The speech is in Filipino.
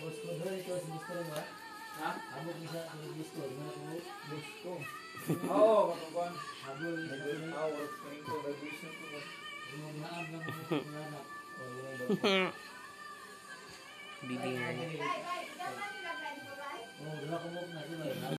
gusto doon ito si gusto ba? Ha? Habog isa si gusto, na gusto. Oo, kapag Habog isa ko na. hours ko rin ko, vibration ko ba? Yung naam lang mga anak. O yun. Bibingay. Oh, dala ko mo na sila.